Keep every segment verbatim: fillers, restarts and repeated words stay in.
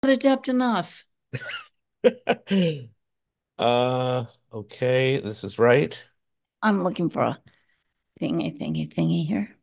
adept enough. Uh, okay, this is right. I'm looking for a thingy, thingy, thingy here.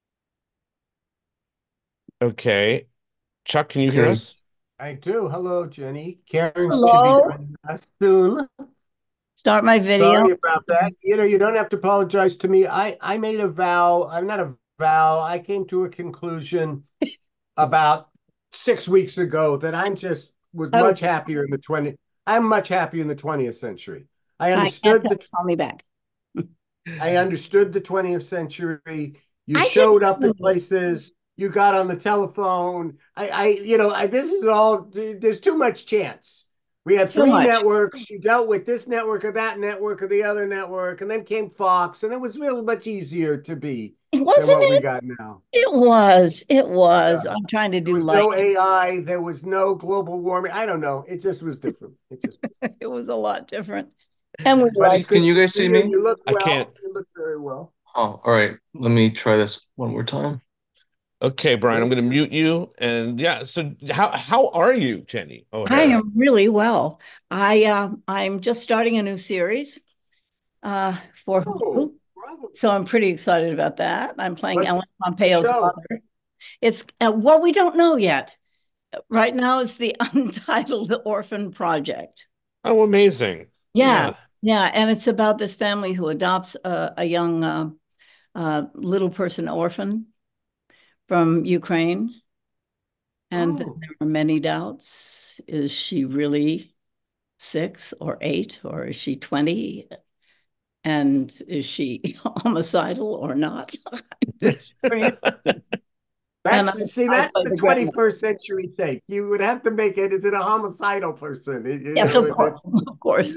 Okay. Chuck, can you hear Okay. us? I do. Hello, Jenny. Karen should be Hello. joining us soon. Start my video. Sorry about that. You know, you don't have to apologize to me. I I made a vow. I'm not a vow. I came to a conclusion about six weeks ago that I'm just was Oh, much happier in the twenty. I'm much happier in the twentieth century. I I can't understood tell. the Call me back. I understood the twentieth century. You I did showed up at too. places. You got on the telephone. I, I, you know, I, this is all. There's too much chance. We had Too three much. networks. You dealt with this network or that network or the other network, and then came Fox, and it was really much easier to be than Wasn't what we it? got now. It was. It Yeah. was. I'm trying to There do was light. no A I. There was no global warming. I don't know. It just was different. It just was. It was a lot different. And we But like it's it. good Can to you guys see see you. me? You look I can't. well. You look very well. Oh, all right. Let me try this one more time. Okay, Brian, I'm Yes, going to dear. mute you. And yeah, so how how are you, Jenny I O'Hara? am really well. I uh, I'm just starting a new series uh, for Oh, Hulu, bravo. so I'm pretty excited about that. I'm playing What's Ellen the Pompeo's show? mother. It's uh, what we don't know yet. Right now, it's the Untitled Orphan Project. Oh, amazing. Yeah, Yeah. yeah, and it's about this family who adopts a, a young uh, uh, little person orphan from Ukraine, and Oh, there are many doubts. Is she really six or eight, or is she twenty? And is she homicidal or not? It's very interesting. And I, that's see, I that's play the the grandma. twenty-first century take. You would have to make it. Is it a homicidal person? You you Yes, know, of is it? course, of course.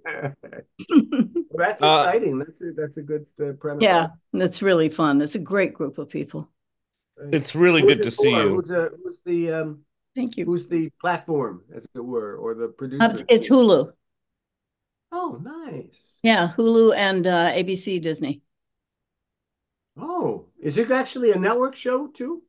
Well, that's Uh, exciting. That's a, that's a good uh, premise. Yeah, that's really fun. It's a great group of people. Right. it's really Who's good it to see for? you. Who's the who's the um Thank you. who's the platform, as it were, or the Uh, producer? It's Hulu. Oh, nice. Yeah, Hulu and uh, A B C Disney. Oh, is it actually a network show too?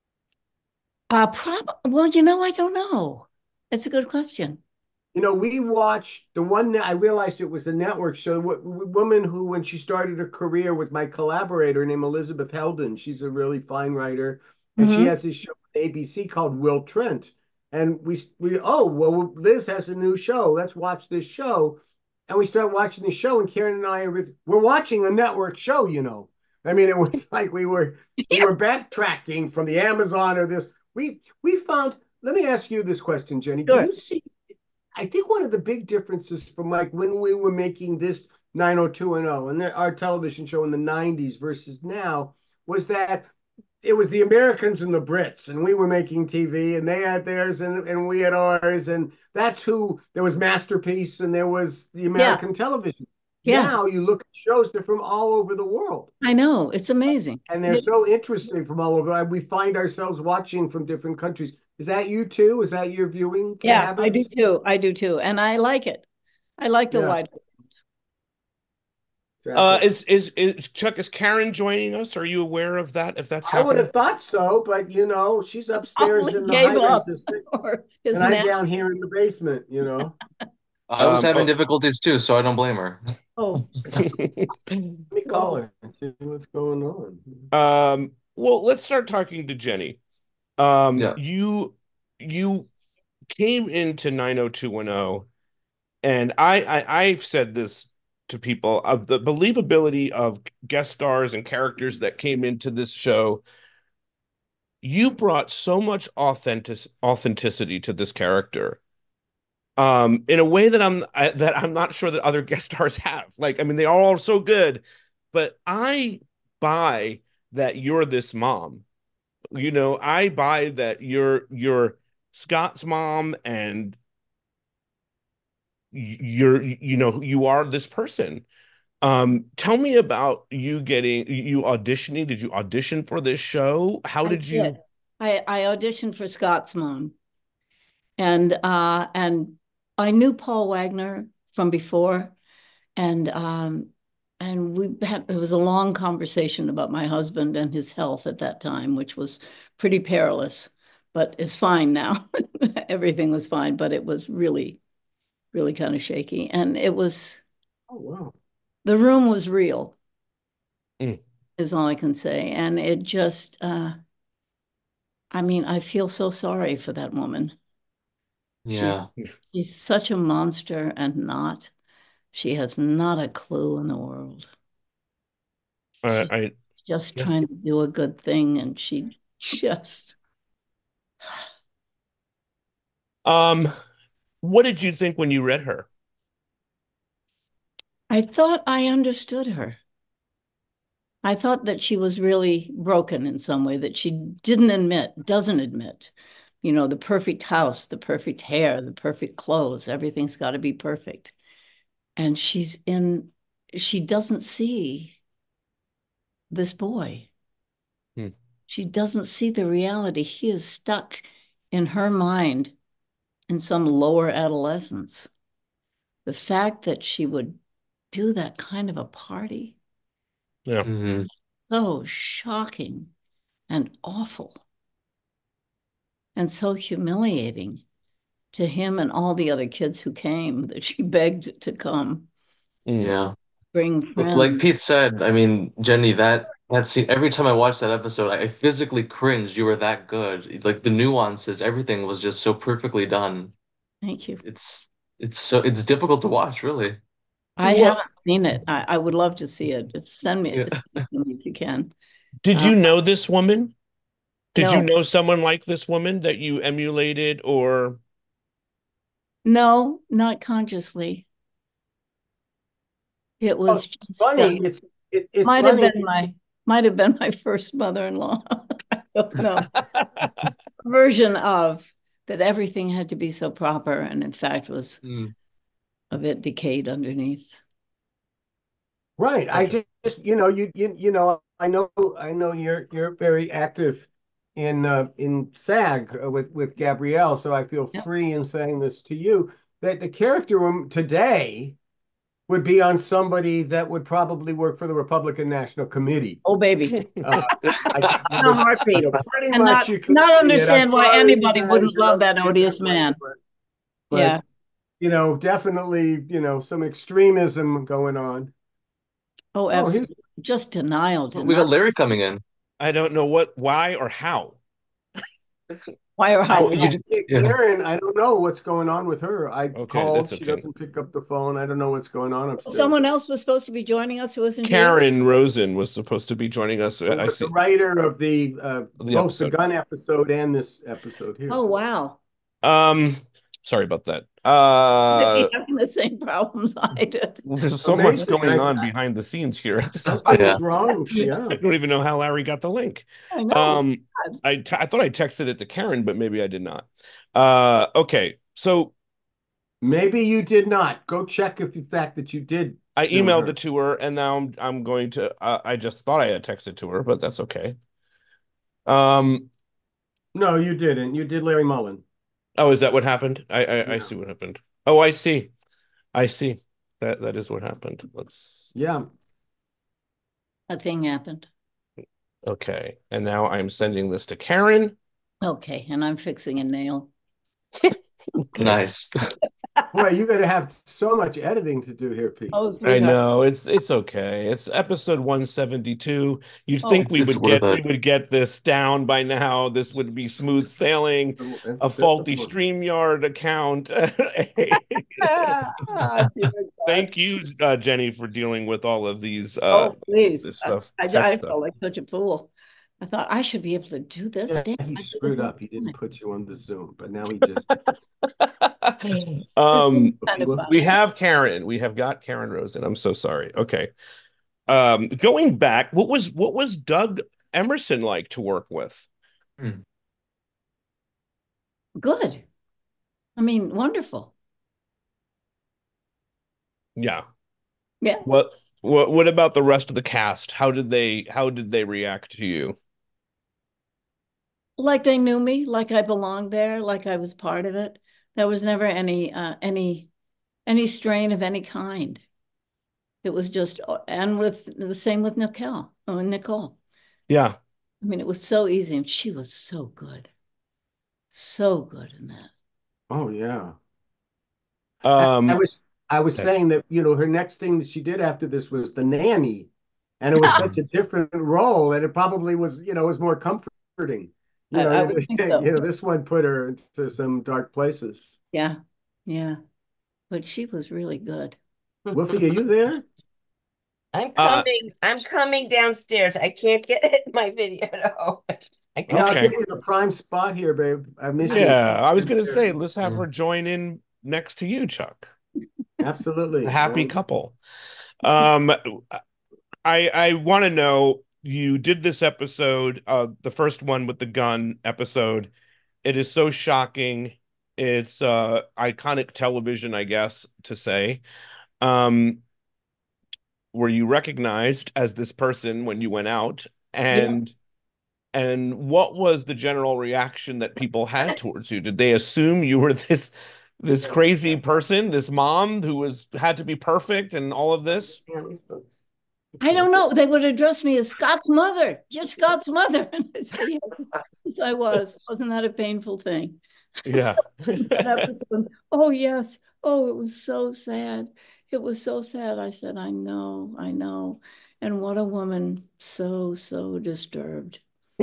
Uh, prob well, you know, I don't know. It's a good question. You know, we watched the one that I realized it was a network show. What woman who, when she started her career, was my collaborator named Elizabeth Heldon. She's a really fine writer, and she Hmm. has this show on A B C called Will Trent. And we we oh well, Liz has a new show. Let's watch this show. And we start watching the show, and Karen and I are with, we're watching a network show. You know, I mean, it was like we were we Yeah, were backtracking from the Amazon or this. We we found. Let me ask you this question, Jenny. Do sure. you see I think one of the big differences from like when we were making this nine oh two one oh and our television show in the nineties versus now was that it was the Americans and the Brits, and we were making T V, and they had theirs, and, and we had ours, and that's who there was Masterpiece, and there was the Yeah, American television. yeah. Now you look at shows, they're from all over the world, I know. It's amazing. and they're It- so interesting from all over. We find ourselves watching from different countries. Is that you too? Is that your viewing yeah, I do habits? too. I do too. And I like it. I like the Yeah, wide. Uh, exactly. is, is is Chuck, is Karen joining us? Are you aware of that, if that's I would happening? have thought so, but you know, she's upstairs Probably in the gave Highlands up district, or and is I'm now. down here in the basement, you know. I was Um, having oh, difficulties too, so I don't blame her. Oh, Let me call well, her and see what's going on. um, well, let's start talking to Jenny. Um, Yeah. you you came into nine oh two one oh, and I, I I've said this to people of the believability of guest stars and characters that came into this show. You brought so much authentic authenticity to this character, um, in a way that I'm I, that I'm not sure that other guest stars have. Like, I mean, they are all so good, but I buy that you're this mom. You know, I buy that you're you're Scott's mom, and you're you know you are this person. Um, tell me about you getting you auditioning. Did you audition for this show? How I did did. you? I, I auditioned for Scott's mom, and uh, and I knew Paul Wagner from before, and um, and we had it was a long conversation about my husband and his health at that time, which was pretty perilous. but it's fine now. Everything was fine, but it was really, really kind of shaky. And it was, Oh, wow. the room was real, Mm. is all I can say. And it just, uh, I mean, I feel so sorry for that woman. Yeah. She's, she's such a monster and not, she has not a clue in the world. I, She's I just yeah. trying to do a good thing, and she just, Um, what did you think when you read her? I thought I understood her. I thought that she was really broken in some way, that she didn't admit, doesn't admit, you know, the perfect house, the perfect hair, the perfect clothes, everything's got to be perfect. And she's in, she doesn't see this boy. Hmm. She doesn't see the reality. He is stuck in her mind in some lower adolescence. The fact that she would do that kind of a party, Yeah. Mhm. so shocking and awful and so humiliating to him and all the other kids who came, that she begged to come, to Mm. Yeah. bring But like friends. Pete said, I mean, Jenny, that that scene, every time I watched that episode, I, I physically cringed. You were that good. Like the nuances, everything was just so perfectly done. Thank you. It's it's so it's difficult to watch, really. I What haven't seen it. I, I would love to see it. Send me, Yeah. send it to me if you can. did Uh, you know this woman? Did you no, know someone like this woman that you emulated or no, not consciously. It Oh, was it's just uh, funny. It's it, it's might have funny. been my might have been my first mother-in-law. I don't know. Version of that everything had to be so proper, and in fact was Mm. a bit decayed underneath. Right. I Okay. just, you know, you you you know, I know I know you're you're very active in uh, in SAG uh, with with Gabrielle, so I feel Yep. free in saying this to you that the character room today would be on somebody that would probably work for the Republican National Committee. Oh, baby. Uh, I think you No would, you heartbeat. know, pretty And much not you could not see it. I'm understand why sorry, you anybody wouldn't guys, you love don't that see it odious that way, man. but Yeah. but you know, definitely, you know, some extremism going on. Oh, Oh, here's absolutely. Just denial, We got denial. Larry coming in. I don't know what, why, or how. Why or I how? Well, you know just, yeah. Karen, I don't know what's going on with her. I Okay, called, that's she okay. doesn't pick up the phone. I don't know what's going on upstairs. Someone else was supposed to be joining us who isn't here. Karen Rosen was supposed to be joining us. I The see writer of the uh, the both the episode. gun episode and this episode here. Oh, wow. Um, sorry about that. Might be Uh, having the same problems I did. there's so much Amazing. going I, on I behind the scenes here at this something point. Yeah. is wrong. Yeah. I don't even know how Larry got the link. I know. Um, I t I thought I texted it to Karen, but maybe I did not. Uh, okay, so Maybe you did not. Go check if the fact that you did I Zoom emailed her. it to her, and now I'm I'm going to. Uh, I just thought I had texted to her, but that's okay. Um, No, you didn't. You did Larry Mullen. oh, is that what happened? I I, I Yeah. see what happened. Oh, I see. I see. That that is what happened. Let's Yeah. A thing happened. okay. And now I'm sending this to Karen. Okay, and I'm fixing a nail. Okay. Nice. Boy, you got to have so much editing to do here, Pete. Oh, I sweetheart. know it's it's okay. It's episode one seventy-two. You'd Oh, think It's we it's would worth get we it. would get this down by now. This would be smooth sailing. It's A a faulty disappointment. StreamYard account. ah, dear God. Thank you, uh, Jenny, for dealing with all of these uh Oh, please. this I, stuff, I, tech I stuff. felt like such a fool. I thought I should be able to do this. Yeah, Damn, he I do it screwed all up. He the didn't time. put you on the Zoom, but now he just. This is Um, kind of we fun. have Karen. We have got Karen Rosen. I'm so sorry. Okay. Um, going back, what was what was Doug Emerson like to work with? Hmm. Good. I mean, wonderful. Yeah. Yeah. What what what about the rest of the cast? How did they how did they react to you? Like they knew me, like I belonged there, like I was part of it. There was never any uh, any any strain of any kind. It was just, and with the same with Nicole. Oh, Nicole. Yeah. I mean, it was so easy, and she was so good. So good in that. Oh yeah. Um, I was I was okay. saying that, you know, her next thing that she did after this was The Nanny, and it was such a different role, and it probably was, you know, was more comforting. You I, know, I you, would think so. you know, this one put her into some dark places. Yeah, yeah. But she was really good. Wolfie, are you there? I'm Uh, coming. I'm coming downstairs. I can't get my video to open. I Yeah, I'll Okay. give you the prime spot here, babe. I miss you. Yeah, I was gonna say, let's have her join in next to you, Chuck. Absolutely. A happy Um, couple. Um, I I want to know, you did this episode, uh, the first one with the gun episode. It is so shocking. It's uh iconic television, I guess to say. Um, were you recognized as this person when you went out? And and what was the general reaction that people had towards you? Did they assume you were this this crazy person, this mom who was had to be perfect and all of this? I don't know. They would address me as Scott's mother. You're Scott's mother. And I said, yes, yes, I was. Wasn't that a painful thing? Yeah. That episode, oh, yes. Oh, it was so sad. It was so sad. I said, I know, I know. And what a woman, so, so disturbed.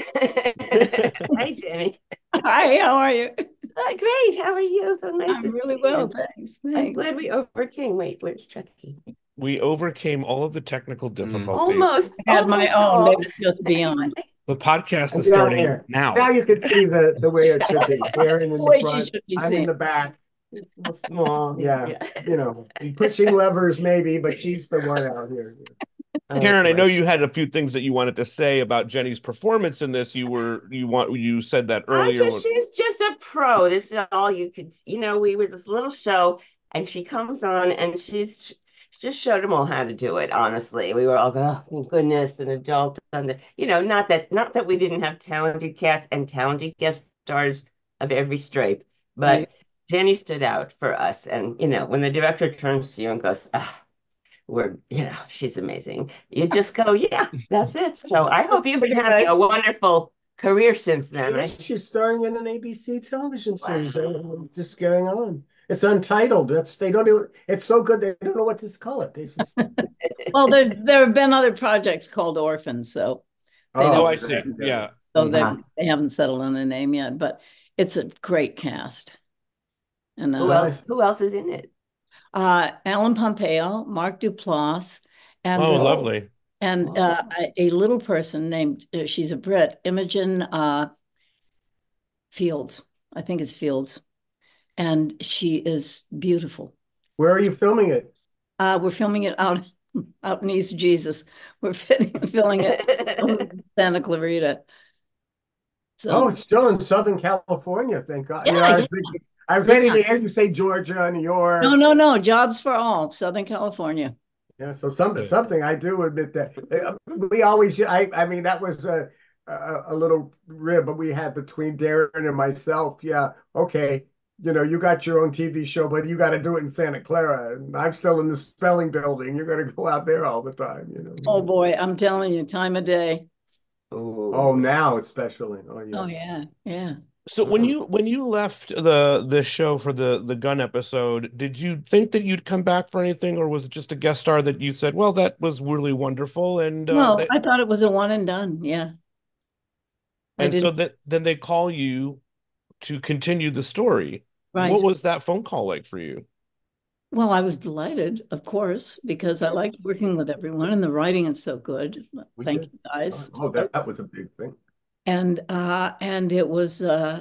Hi, Jenny. Hi, how are you? Hi, great. How are you? So nice I'm to really see well, you. thanks. I'm Thanks. glad we overcame. Wait, where's Chucky? We overcame all of the technical difficulties. Almost. I had my own. They almost were just beyond. The podcast I'm is down starting here. now. Now you can see the the way it should be. Aaron in The the way she front, should be I'm seen. in the back. all small. Yeah, you know, pushing levers maybe, but she's the one out here. Oh, Karen, I know boy. you had a few things that you wanted to say about Jenny's performance in this. You were you want you said that I earlier. just, she's just a pro. This is all you could, you know, we were this little show and she comes on and she's she just showed them all how to do it. Honestly, we were all going, oh, thank goodness, an adult on the, you know, not that, not that we didn't have talented cast and talented guest stars of every stripe, but Right. Jenny stood out for us. And, you know, when the director turns to you and goes, ah, we're, you know, she's amazing. You just go, yeah, that's it. So I hope you've been having a wonderful career since then. I, Yes, she's starring in an A B C television series. Wow. Just going on. It's untitled. That's they don't even. It's so good they don't know what to call it. They just. Well, there there have been other projects called Orphans, so they Oh, don't. I see. Yeah. So they Uh-huh. they haven't settled on a name yet, but it's a great cast. And who uh, else? Who else is in it? uh, Alan Pompeo, Mark Duplass, and Oh, this, lovely. and uh, a, a little person named uh, she's a Brit, Imogen uh, Fields. I think it's Fields, and she is beautiful. Where are you filming it? Uh, we're filming it out out in East Jesus. We're fitting, filming it in Santa Clarita. So, Oh, it's still in Southern California. Thank God. Yeah, you know, I was yeah. thinking, I was ready to hear you say Georgia, New York. no, no, no. Jobs for all, Southern California. Yeah, so something, Yeah. something I do admit that uh, we always, I, I mean, that was a, a a little rib we had between Darren and myself. Yeah, okay, you know, you got your own T V show, but you got to do it in Santa Clara, and I'm still in the spelling building. You're going to go out there all the time, you know. Oh boy, I'm telling you, time of day. Oh, now especially. Oh yeah. Oh yeah, yeah. So when you when you left the the show for the the gun episode, did you think that you'd come back for anything, or was it just a guest star that you said, well, that was really wonderful, and uh, No, they, I thought it was a one and done. Yeah. I and so didn't, that then they call you to continue the story. right. What was that phone call like for you? Well, I was delighted, of course, because I liked working with everyone and the writing is so good. We Thank did. you guys. Oh, that, that was a big thing. And uh and it was uh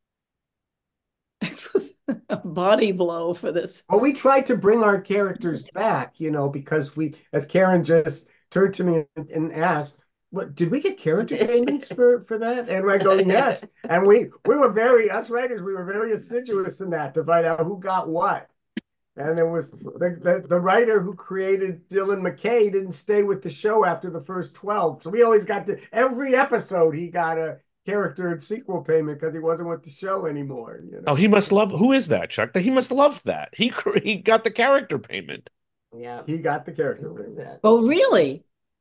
it was a body blow for this. Well, we tried to bring our characters back, you know, because we, as Karen just turned to me and, and asked, "What did we get character payments for for that?" And I go, "Yes." And we we were very us writers, we were very assiduous in that to find out who got what. And there was the, the the writer who created Dylan McKay didn't stay with the show after the first twelve, so we always got to every episode he got a character and sequel payment because he wasn't with the show anymore. You know? Oh, he must love. Who is that, Chuck? That he must love that. He he got the character payment. Yeah. He got the character Who was payment. that? Oh, really?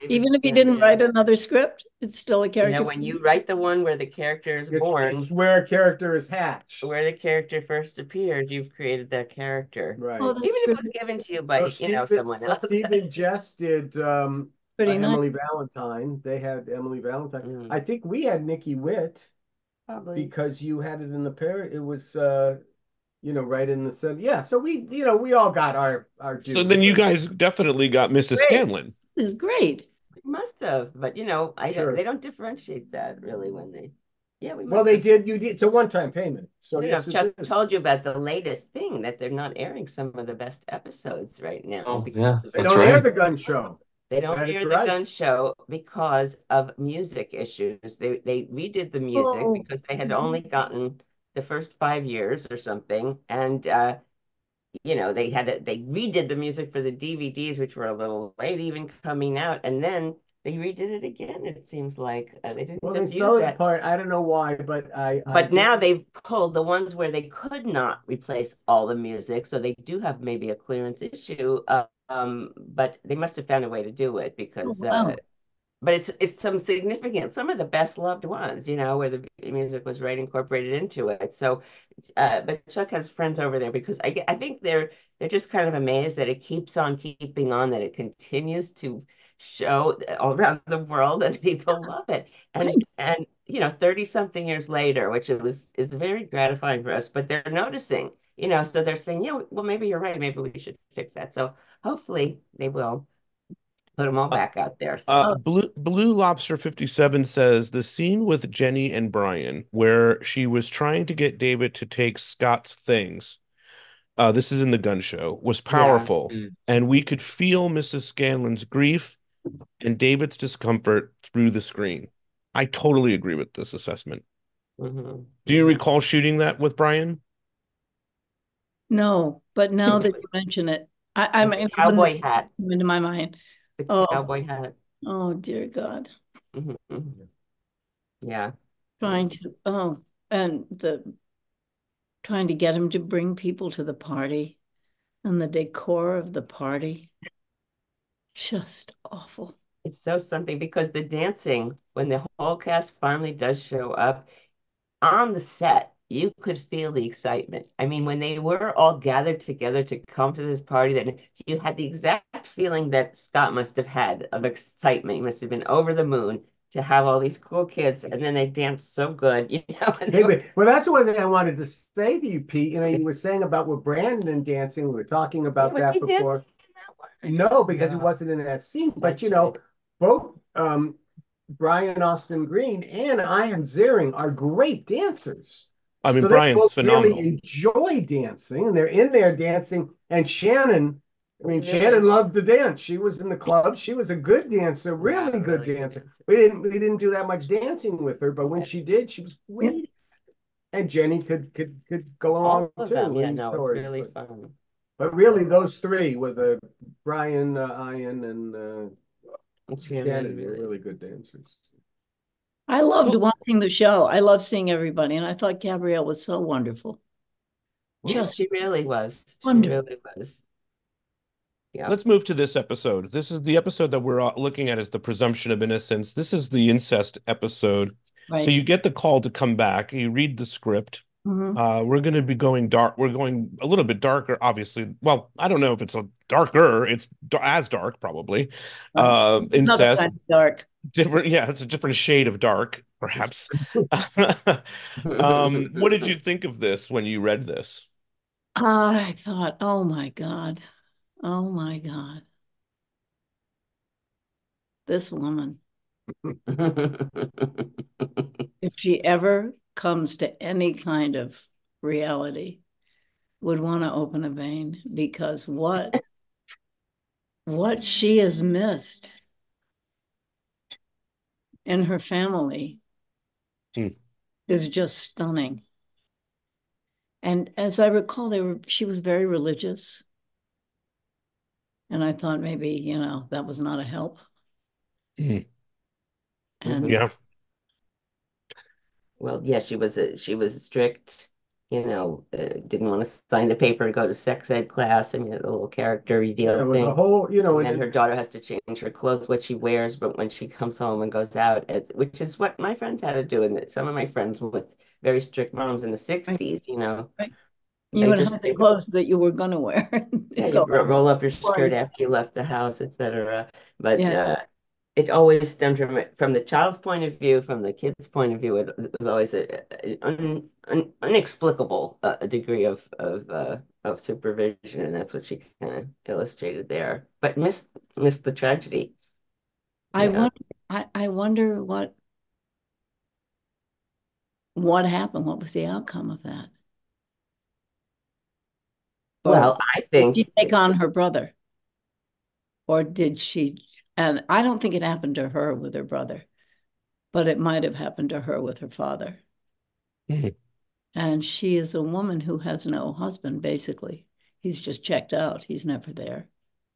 Even if you didn't write another script, it's still a You character. know, when you write the one where the character is It's born, where a character is hatched. where the character first appears, you've created that character. Right. Oh, that's Even if it good. was given to you by, So you know, Stephen- someone else. Stephen Jess did um, uh, Pretty nice. Emily Valentine. They had Emily Valentine. Mm. I think we had Nikki Witt Probably. because you had it in the pair. It was, uh, you know, right in the center. Yeah. So we, you know, we all got our our. So due, then you but- guys definitely got Missus Great. Scanlon. This is great. We must have, but you know, I Sure. don't, they don't differentiate that really when they, yeah, we must Well, they have. did. You did. It's a one-time payment. So I don't know yes, if it Chuck is. told you about the latest thing that they're not airing some of the best episodes right now Oh, because yeah, of They that's don't air right. the gun show. They don't That is air the right. gun show because of music issues. They they redid the music Oh. because they had only gotten the first five years or something, and uh, you know they had it. They redid the music for the D V Ds, which were a little late even coming out, and then they redid it again. It seems like uh, they didn't Well, they just use fell that. apart. I don't know why, but I. I But now they've pulled the ones where they could not replace all the music, so they do have maybe a clearance issue. Uh, um, but they must have found a way to do it because, Oh, wow. uh, but it's it's some significant, some of the best loved ones, you know, where the music was right incorporated into it. So, uh, but Chuck has friends over there because I I think they're they're just kind of amazed that it keeps on keeping on, that it continues to show all around the world and people love it. And Right. and you know, thirty something years later, which it was is very gratifying for us, but they're noticing, you know, so they're saying, yeah, well, maybe you're right. Maybe we should fix that. So hopefully they will put them all Uh, back out there. So Uh, Blue Blue Lobster fifty-seven says the scene with Jenny and Brian where she was trying to get David to take Scott's things, uh, this is in the gun show, was powerful, Mm. and we could feel Missus Scanlon's grief and David's discomfort through the screen. I totally agree with this assessment. mhm. Do you recall shooting that with Brian? No, but now that you mention it, I, I With the mean, cowboy hat, came into my mind. the Oh. cowboy hat. Oh, dear God. Mhm, mhm. Yeah. Trying to, oh, and the trying to get him to bring people to the party and the decor of the party. Just awful. It's so something because the dancing, when the whole cast finally does show up on the set, you could feel the excitement. I mean, when they were all gathered together to come to this party, that you had the exact feeling that Scott must have had of excitement. He must have been over the moon to have all these cool kids, and then they danced so good, you know. and they Hey, were- but- well, that's one thing I wanted to say to you, Pete. You know, you were saying about with Brandon dancing. We were talking about Yeah, but that he did before. in that one. No, because he No. wasn't in that scene. But That's you know, right. both um, Brian Austin Green and Ian Ziering are great dancers. I mean, So they Brian's both phenomenal. really enjoy dancing, and they're in there dancing. And Shannon, I mean, Really? Shannon loved to dance. She was in the club. She was a good dancer, really good Really good dancer. dancer. We didn't we didn't do that much dancing with her, but when Yeah. she did, she was great. And Jenny could could could go All along of too. them. Yeah, in no, it's stories, really but, fun. but really, those three were the Brian, uh, Ian, and uh, And Shannon Shannon were really- really good dancers. I loved Well- watching the show. I loved seeing everybody, and I thought Gabrielle was so wonderful. Yeah, Just she really was. She wonderful. really was. Yeah. Let's move to this episode. This is the episode that we're uh, looking at as the presumption of innocence. This is the incest episode. right. So you get the call to come back. You read the script. Mhm. Uh, we're going to be going dark. We're going a little bit darker, obviously. Well, I don't know if it's a darker. It's da- as dark, probably. Right. Uh, Another incest, kind of dark. different. Yeah, it's a different shade of dark, perhaps. um, what did you think of this when you read this? I thought, oh my God. Oh my God. This woman, if she ever comes to any kind of reality, would want to open a vein, because what what she has missed in her family Hmm. is just stunning. And as I recall, they were she was very religious. And I thought maybe, you know, that was not a help. Hmm. And Yeah. Well, yeah, she was a, she was strict. you know, uh, didn't want to sign the paper to go to sex ed class. I mean, the little character reveal It was a thing. whole, you know, And then it, her daughter has to change her clothes, what she wears, but when she comes home and goes out, it's, which is what my friends had to do. And some of my friends with very strict moms in the Right, sixties, you know, right. You they would just have the they clothes that you were going to wear. yeah, you Go ro- roll up your skirt boys. after you left the house, et cetera. But Yeah, uh, it always stemmed from from the child's point of view, from the kid's point of view. It, it was always a, an un, un, inexplicable uh, degree of of uh, of supervision, and that's what she kind of illustrated there. But missed missed the tragedy. I Yeah. wonder. I, I wonder what what happened. What was the outcome of that? Or Well, I did she think take on her brother? Or did she? And I don't think it happened to her with her brother, but it might have happened to her with her father. Mhm. And she is a woman who has no husband, basically. He's just checked out. He's never there.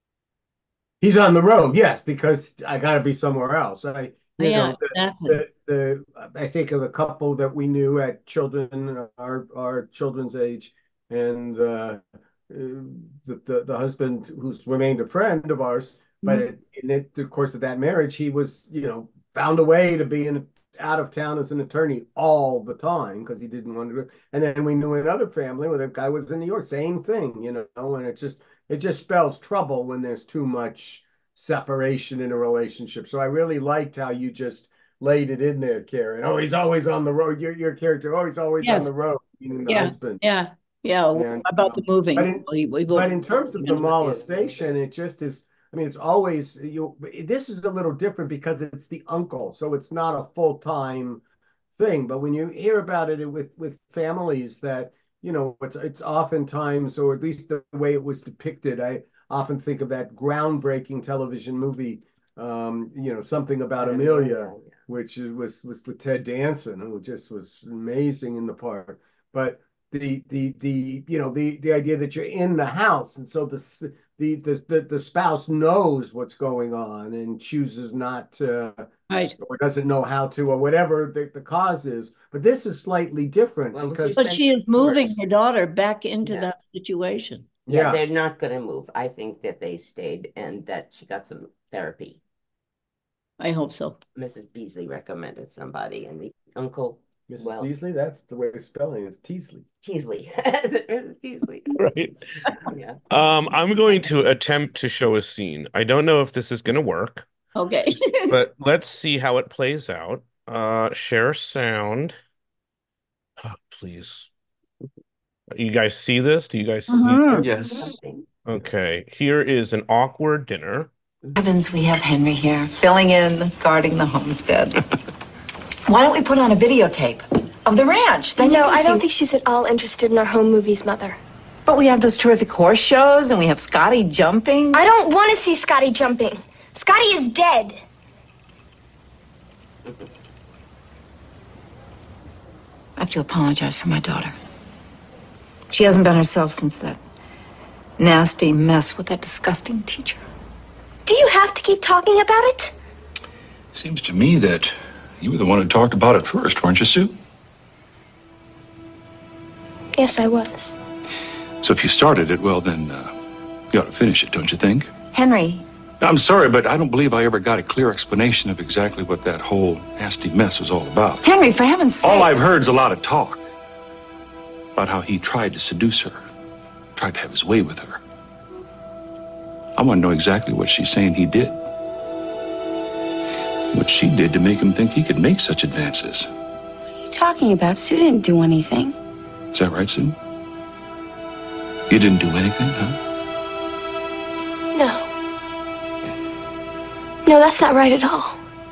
he's on the road, yes, because I got to be somewhere else. I, Oh, you yeah, know, the, exactly. the the I think of a couple that we knew had children, our our children's age, and uh, the, the the husband who's remained a friend of ours, but Mhm. it, in it, the course of that marriage, he was, you know, found a way to be in out of town as an attorney all the time because he didn't want to go. And then we knew another family where the guy was in New York, same thing, you know, and it just it just spells trouble when there's too much separation in a relationship. So I really liked how you just laid it in there, Karen. Oh, he's always on the road. Your your character, oh, he's always on Yes. the road, meaning the Yeah. husband. Yeah. Yeah. What And about the um, but moving? in We, we but will. in terms of the molestation, it just is. I mean, it's always you. This is a little different because it's the uncle, so it's not a full time thing. But when you hear about it with with families that, you know, it's it's oftentimes, or at least the way it was depicted, I often think of that groundbreaking television movie, um, you know, something about Amelia, which is, was was with Ted Danson, who just was amazing in the part. But the the the you know the the idea that you're in the house, and so the the the the, the spouse knows what's going on and chooses not to, Right. or doesn't know how to, or whatever the, the cause is. But this is slightly different well, because, But she is moving her daughter back into yeah. that situation. Yeah, yeah, they're not going to move. I think that they stayed and that she got some therapy. I hope so. Missus Beasley recommended somebody, and the uncle, Missus well, Beasley, that's the way of spelling it, is Teasley. Teasley, Missus Teasley. Right. Yeah. Um, I'm going to attempt to show a scene. I don't know if this is going to work, Okay. but let's see how it plays out. Uh, share sound. Oh, please. You guys see this? Do you guys see? Mhm. Yes. Okay, here is an awkward dinner. Heavens, we have Henry here, filling in, guarding the homestead. Why don't we put on a videotape of the ranch? Then you No, can I don't see- think she's at all interested in our home movies, Mother. But we have those terrific horse shows, and we have Scotty jumping. I don't want to see Scotty jumping. Scotty is dead. I have to apologize for my daughter. She hasn't been herself since that nasty mess with that disgusting teacher. Do you have to keep talking about it? Seems to me that you were the one who talked about it first, weren't you, Sue? Yes, I was. So if you started it, well, then uh, you ought to finish it, don't you think? Henry, I'm sorry, but I don't believe I ever got a clear explanation of exactly what that whole nasty mess was all about. Henry, for heaven's sake. All I've heard is a lot of talk about how he tried to seduce her, tried to have his way with her. I want to know exactly what she's saying he did. What she did to make him think he could make such advances. What are you talking about? Sue didn't do anything. Is that right, Sue? You didn't do anything, huh? No. No, that's not right at all.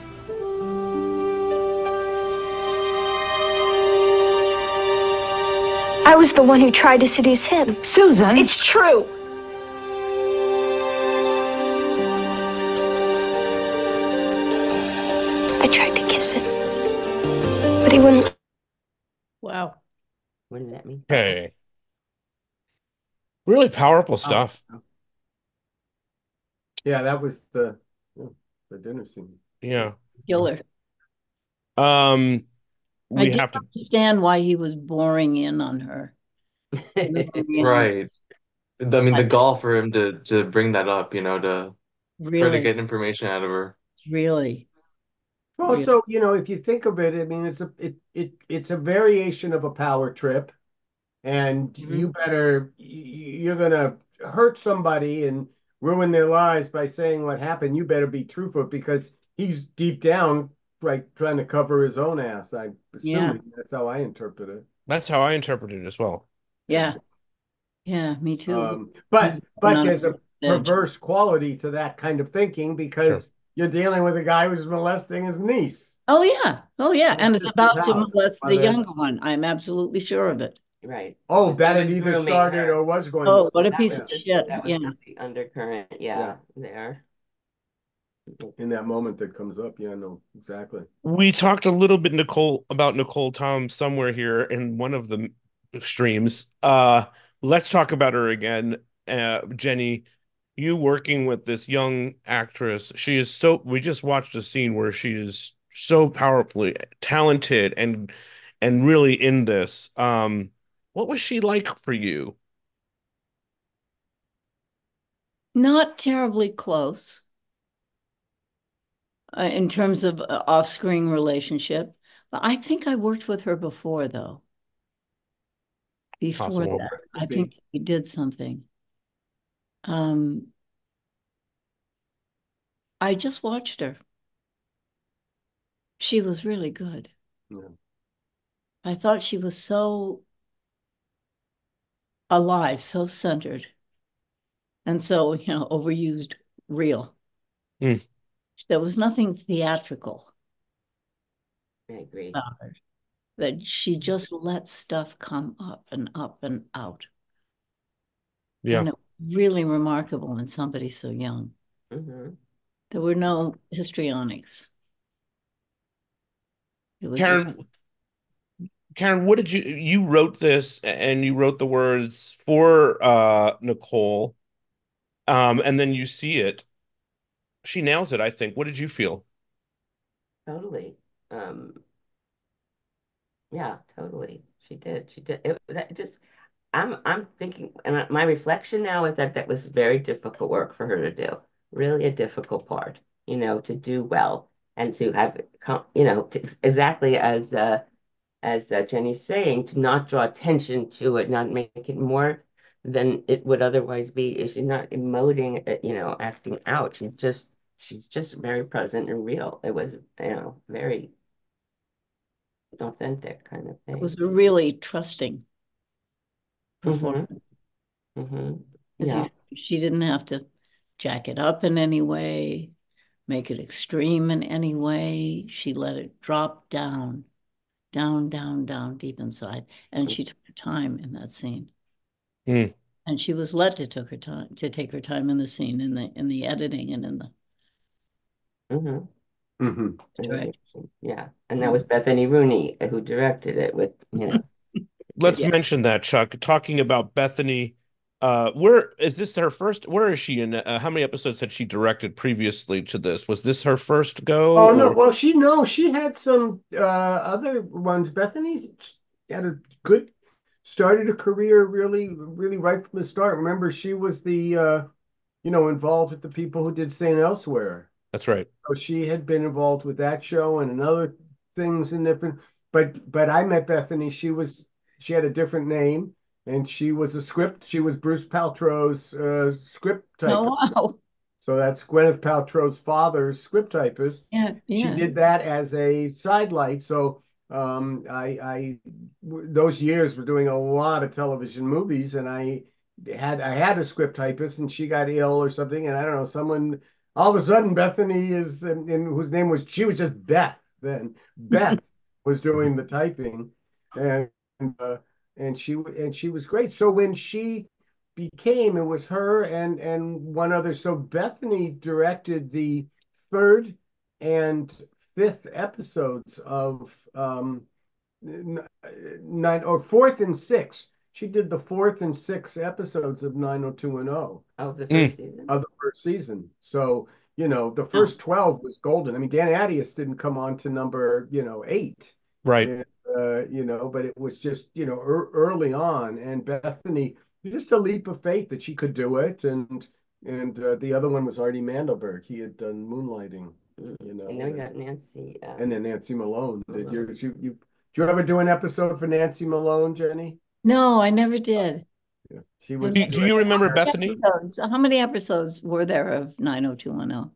I was the one who tried to seduce him. Susan. It's true. I tried to kiss him, but he wouldn't. Wow. What does that mean? Okay. Really powerful stuff. Yeah, that was the the dinner scene. Yeah. Killer. Um, I we didn't have to. understand why he was boring in on her. You know, Right. I mean, the but gall for him to to bring that up, you know, to try to really, get information out of her. really, really, Also, you know, if you think of it, I mean, it's a it it it's a variation of a power trip, and you Mhm. better y- y- you're gonna hurt somebody and ruin their lives by saying what happened. You better be truthful because he's deep down like trying to cover his own ass. I'm Yeah, assuming that's how I interpret it. That's how I interpret it as well. Yeah. yeah, yeah, me too. Um, He's but going but on a there's a edge. perverse quality to that kind of thinking Sure. because you're dealing with a guy who's molesting his niece Oh yeah, oh yeah, at and his it's sister's about to house. molest Or the the younger one. I'm absolutely sure of it. Right. oh, He that had was either grooming started her. or was going to Oh, what start. a That piece was of Yeah, just shit. that was Yeah. just the undercurrent, yeah. yeah, there. In that moment that comes up, yeah, no, exactly. We talked a little bit, Nicole, about Nicole Tom somewhere here in one of the streams. Uh, let's talk about her again. Uh, Jenny, you working with this young actress. She is so, we just watched a scene where she is so powerfully talented and and really in this. Um, what was she like for you? Not terribly close uh, in terms of uh, off-screen relationship. But I think I worked with her before, though. Before Possible. that, Could I be. think we did something. Um, I just watched her. She was really good. Yeah. I thought she was so alive, so centered, and so, you know, overused real. Mm, There was nothing theatrical I agree. about her, that she just let stuff come up and up and out. yeah. And it was really remarkable in somebody so young. Hmm. There were no histrionics. It was just, Karen, Karen, what did you you wrote this and you wrote the words for uh Nicole, um, and then you see it. She nails it, I think. What did you feel? Totally. Um, yeah, totally. She did. She did. It, that just I'm I'm thinking, and my reflection now is that that was very difficult work for her to do. Really a difficult part, you know, to do well and to have, it come, you know, to, exactly as uh, as uh, Jenny's saying, to not draw attention to it, not make it more than it would otherwise be. She's not emoting, uh, you know, acting out. She's just she's just very present and real. It was, you know, very authentic kind of it thing. was a really trusting Mm-hmm. performance. Mm-hmm. As you, Yeah. she didn't have to jack it up in any way, make it extreme in any way. She let it drop down, down, down, down deep inside. And she took her time in that scene. Mm, And she was let to took her time to take her time in the scene, in the in the editing and in the Mm-hmm. Mhm. direction. Yeah. And that was Bethany Rooney who directed it with, you know, let's Yeah. mention that, Chuck. Talking about Bethany, uh, where is this her first? Where is she in? Uh, how many episodes had she directed previously to this? Was this her first go, Oh no, or well she no, she had some uh other ones. Bethany had a good started a career really, really right from the start. Remember, she was the uh, you know, involved with the people who did Saint Elsewhere. that's right? So she had been involved with that show and another things in different. But but I met Bethany. She was she had a different name, and she was a script. She was Bruce Paltrow's uh, script typist. Oh wow. So that's Gwyneth Paltrow's father's script typist. Yeah, She yeah. did that as a sidelight. So um, I, I those years were doing a lot of television movies, and I had I had a script typist, and she got ill or something, and I don't know, someone all of a sudden Bethany is, and, and whose name was she was just Beth then. Beth was doing the typing, and uh, and she and she was great. So when she became, it was her and and one other. So Bethany directed the third and fifth episodes of um nine or fourth and sixth. She did the fourth and sixth episodes of nine oh two one oh of the Mm, first season. of the first season. So, you know, the first twelve was golden. I mean, Dan Attias didn't come on to number, you know, eight. right. Yeah, uh, you know, but it was just, you know, er early on. And Bethany, just a leap of faith that she could do it. And and uh, the other one was Artie Mandelberg. He had done Moonlighting, you know. And then we got Nancy. Uh, and then Nancy Malone. Did you, you, you, did you ever do an episode for Nancy Malone, Jenny? No, I never did. Yeah, she was. Do, do you remember How many Bethany? episodes- How many episodes were there of nine oh two one oh?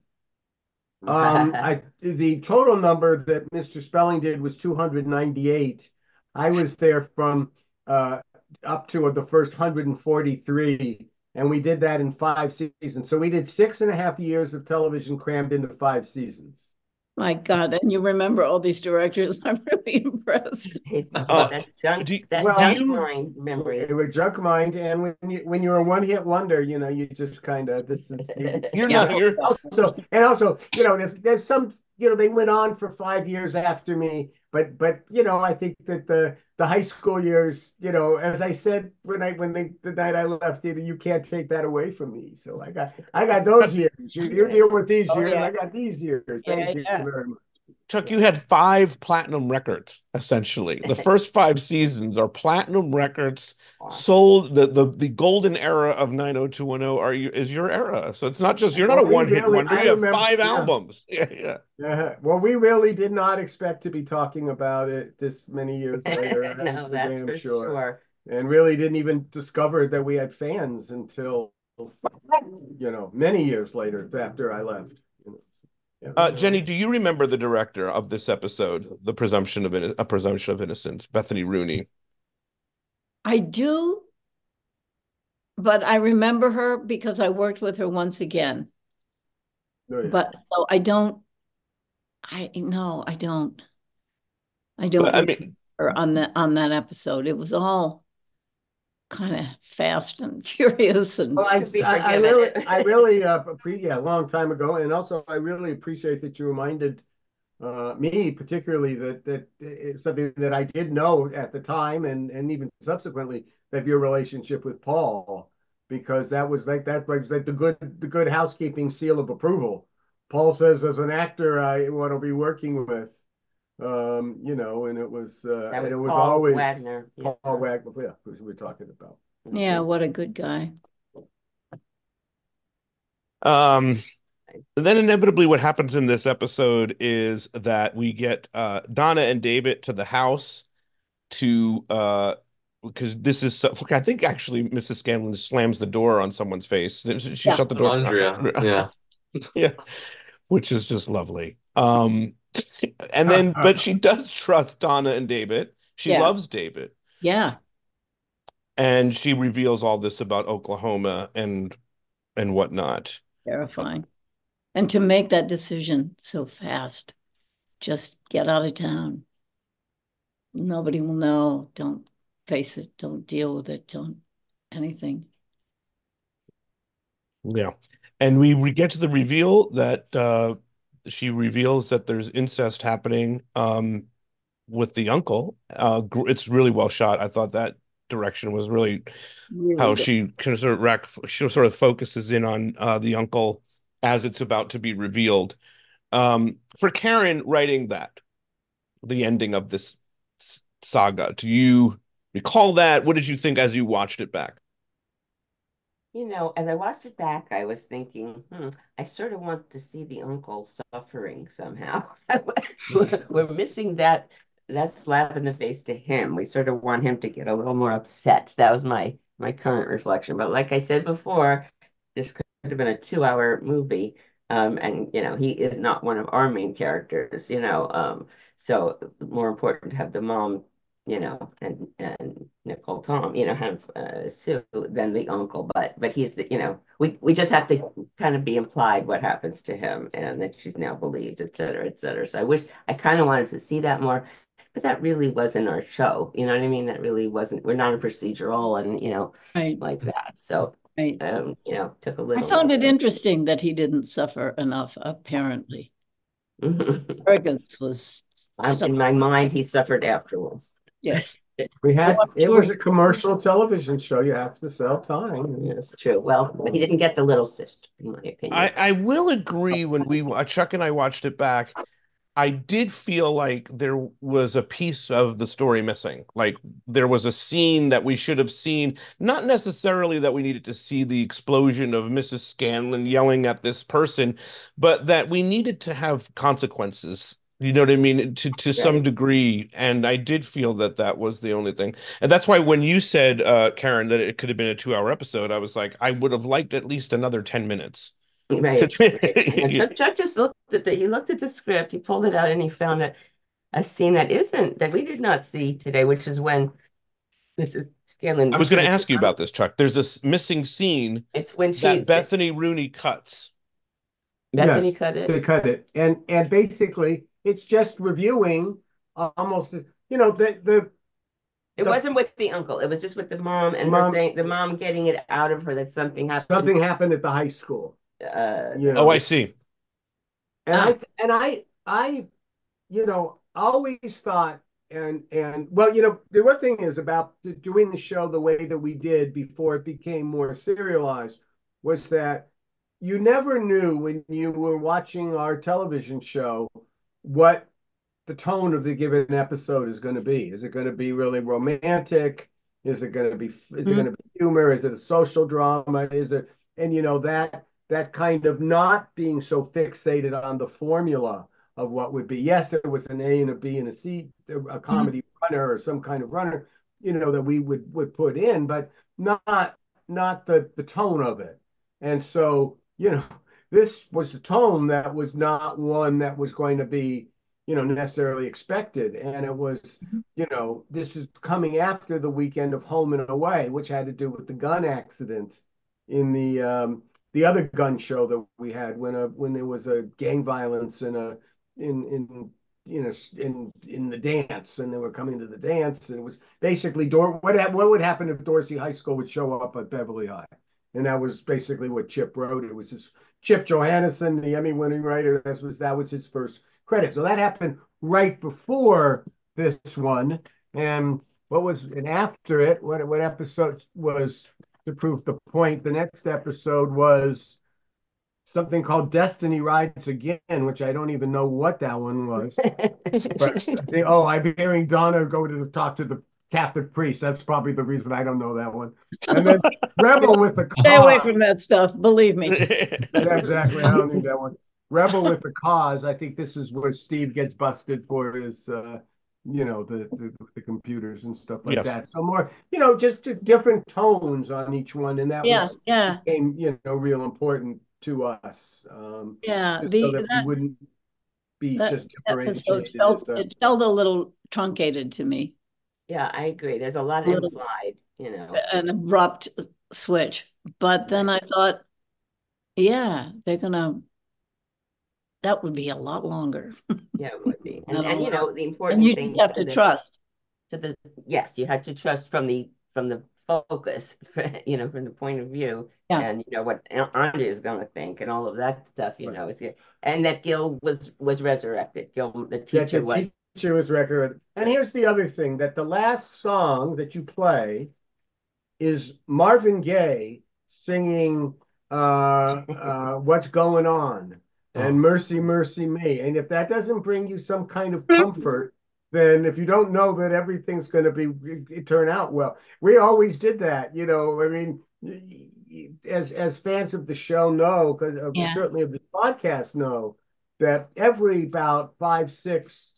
Um, I the total number that Mister Spelling did was two hundred ninety-eight. I was there from uh up to the first one hundred forty-three, and we did that in five seasons. So we did six and a half years of television crammed into five seasons. My God, and you remember all these directors. I'm really impressed. Uh, that junk, do, that well, junk do you- mind memory. It was junk mind, and when you when you're a one hit wonder, you know, you just kind of this is. You, You're Yeah. not. You're. also, and also, you know, there's there's some, you know, they went on for five years after me, but but you know, I think that the the high school years, you know, as I said when I when they, the night I left, you know, you can't take that away from me. So I got I got those years. You, you deal with these Oh, years. yeah. I got these years. Thank Yeah, you yeah. very much. Chuck, you had five platinum records, essentially. The first five seasons are platinum records sold. The, the the golden era of nine oh two one oh are you is your era. So it's not just you're not Well, a we one-hit really- wonder. I You have remember- five yeah. albums. Yeah, yeah. Uh, well, we really did not expect to be talking about it this many years later. That's No, for that's damn for sure. sure. And really didn't even discover that we had fans until, you know, many years later after I left. You know. Yeah. Uh, Jenny, do you remember the director of this episode, The Presumption of Inno- A Presumption of Innocence, Bethany Rooney? I do, but I remember her because I worked with her once again. Oh, yeah. But so I don't, I no, I don't. I don't But, I remember mean, her on that on that episode. It was all kind of fast and furious and Well, I, To be I, I forgiven. really, I really, uh, appre- yeah, a long time ago, and also I really appreciate that you reminded uh, me, particularly that that it's something that I did know at the time, and and even subsequently, of your relationship with Paul, because that was like that was like the good the good housekeeping seal of approval. Paul says, as an actor, I want to be working with, um, you know, and it was uh, That and was it was Paul always Wagner. Yeah. Paul Wagner, yeah, who we're talking about. yeah, what a good guy. Um, then inevitably what happens in this episode is that we get uh Donna and David to the house to uh because this is so, look, I think actually Missus Scanlon slams the door on someone's face. She Yeah. shut the door. Andrea, yeah. Yeah, which is just lovely. Um, and then but she does trust Donna and David. She Yeah. loves David, Yeah, and she reveals all this about Oklahoma and and whatnot. terrifying. And to make that decision so fast, just get out of town. Nobody will know. Don't face it. Don't deal with it. Don't anything. Yeah. And we, we get to the reveal that uh she reveals that there's incest happening um with the uncle. Uh gr- it's really well shot. I thought that direction was really Really how good. she kind of sort of rack, she sort of focuses in on uh the uncle as it's about to be revealed. Um for Karen writing that, the ending of this s- saga, do you recall that? What did you think as you watched it back? You know, as I watched it back, I was thinking, hmm, I sort of want to see the uncle suffering somehow. We're missing that that slap in the face to him. We sort of want him to get a little more upset. That was my my current reflection. But like I said before, this could have been a two-hour movie. Um, and you know, he is not one of our main characters, you know. Um, so more important to have the mom, you know, and and Nicole Tom, you know, have uh, Sue than the uncle. But but he's the, you know, we we just have to kind of be implied what happens to him and that she's now believed, et cetera, et cetera. So I wish I kind of wanted to see that more, but that really wasn't our show. You know what I mean? That really wasn't. We're not a procedural and you know Right, like that. So right. um, you know, took a I little. found it interesting that he didn't suffer enough, apparently. interesting. Arrogance was In my mind, he suffered afterwards. yes. We had Well, I'm it was sure- a commercial television show. You have to sell time. That's true. Well, but he didn't get the little sister, in my opinion. I, I will agree when we uh, Chuck and I watched it back. I did feel like there was a piece of the story missing. Like there was a scene that we should have seen, not necessarily that we needed to see the explosion of Missus Scanlon yelling at this person, but that we needed to have consequences. You know what I mean? To to some Right. degree. And I did feel that that was the only thing. And that's why when you said, uh, Karen, that it could have been a two hour episode, I was like, I would have liked at least another ten minutes. Right, right. And Chuck, Chuck just looked at the he looked at the script, he pulled it out, and he found that a scene that isn't that we did not see today, which is when Missus Scanlon. I was going to ask you about this, Chuck. There's this missing scene It's when she that Bethany Rooney cuts. Bethany Yes, cut it. they cut it, and and basically it's just reviewing almost, you know, the the It the wasn't with the uncle. It was just with the mom and her mom. saying the mom getting it out of her that something happened. Something happened at the high school, Uh, you Oh, know, I see. and Ah. I and I I you know always thought, and and well, you know, the one thing is about doing the show the way that we did before it became more serialized was that you never knew when you were watching our television show what the tone of the given episode is going to be. Is it going to be really romantic? Is it going to be is it Mhm. going to be humor? Is it a social drama? Is it, and you know, that that kind of not being so fixated on the formula of what would be. Yes, there was an A and a B and a C, a comedy runner or some kind of runner, you know, that we would would put in, but not not the the tone of it. And so, you know, this was a tone that was not one that was going to be, you know, necessarily expected. And it was, you know, this is coming after the weekend of Home and Away, which had to do with the gun accident in the um, the other gun show that we had when a when there was a gang violence in a in in you know in in the dance, and they were coming to the dance, and it was basically Dor what what would happen if Dorsey High School would show up at Beverly High, and that was basically what Chip wrote. It was his Chip Johannesson, the Emmy-winning writer. That was that was his first credit. So that happened right before this one, and what was and after it? What what episode was, to prove the point? The next episode was something called Destiny Rides Again, which I don't even know what that one was. But they, oh, I'm hearing Donna go to the, talk to the Catholic priest. That's probably the reason I don't know that one. And then Rebel with the Stay away Cause. from that stuff, believe me. Yeah, exactly. I don't need that one. Rebel with the Cause. I think this is where Steve gets busted for his, uh, you know, the, the the computers and stuff like Yes. that. So more, you know, just different tones on each one, and that Yeah, was yeah, became, you know, real important to us. Um, yeah. just The so that we that, wouldn't be that just episode differentiated felt as a, it felt a little truncated to me, yeah, I agree. There's a lot a little implied, you know. an abrupt switch. But then I thought, yeah, they're gonna that would be a lot longer. Yeah, it would be. And Not a and you lot. know, the And important you thing just have to to the trust. to the yes, you had to trust from the from the focus, you know, from the point of view, Yeah. and you know what Andrea is going to think, and all of that stuff, you know, is and that Gil was was resurrected. Gil, the that teacher, the was. teacher was record. And here's the other thing, that the last song that you play is Marvin Gaye singing uh, uh, What's Going On and Mercy, Mercy Me. And if that doesn't bring you some kind of comfort, then if you don't know that everything's going to be turn out well, we always did that. You know, I mean, as as fans of the show know, because Yeah. certainly of the podcast know, that every about five, six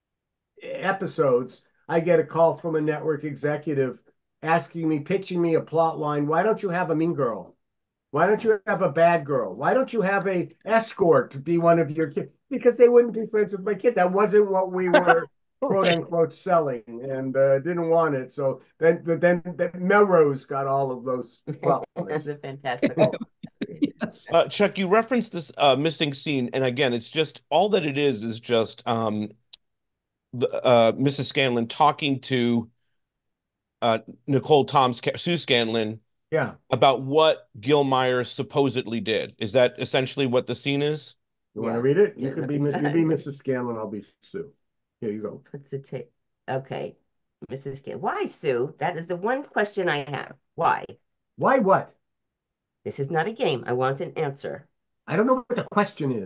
episodes, I get a call from a network executive asking me, pitching me a plot line. Why don't you have a mean girl? Why don't you have a bad girl? Why don't you have a escort to be one of your kids? Because they wouldn't be friends with my kid. That wasn't what we were quote unquote selling, and uh, didn't want it. So then, then, then Melrose got all of those plot lines. That's a fantastic. Uh, Chuck, you referenced this uh, missing scene, and again, it's just all that it is is just um, the, uh, Missus Scanlon talking to uh, Nicole Tom's Sue Scanlon Yeah. about what Gil Myers supposedly did. Is that essentially what the scene is? You Yeah. want to read it? You Yeah. could be you be Missus Scanlon. I'll be Sue. Here you go. What's the tape? Okay, Missus Gil. Why, Sue? That is the one question I have. Why? Why what? This is not a game. I want an answer. I don't know what the question is.